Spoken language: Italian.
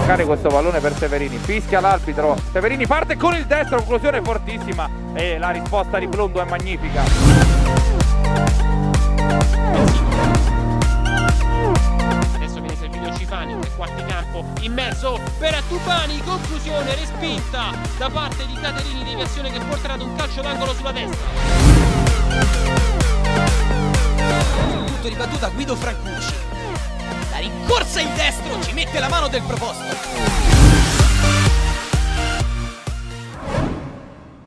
toccare questo pallone per Severini, fischia l'arbitro, Severini parte con il destro, conclusione fortissima e la risposta di Blundo è magnifica. Adesso viene servito Cifani, tre quarti campo, in mezzo per Attubani, conclusione respinta da parte di Caterini, deviazione che porterà ad un calcio d'angolo sulla destra. Punto di battuta Guido Francucci, la rincorsa in destro, ci mette la mano del proposto.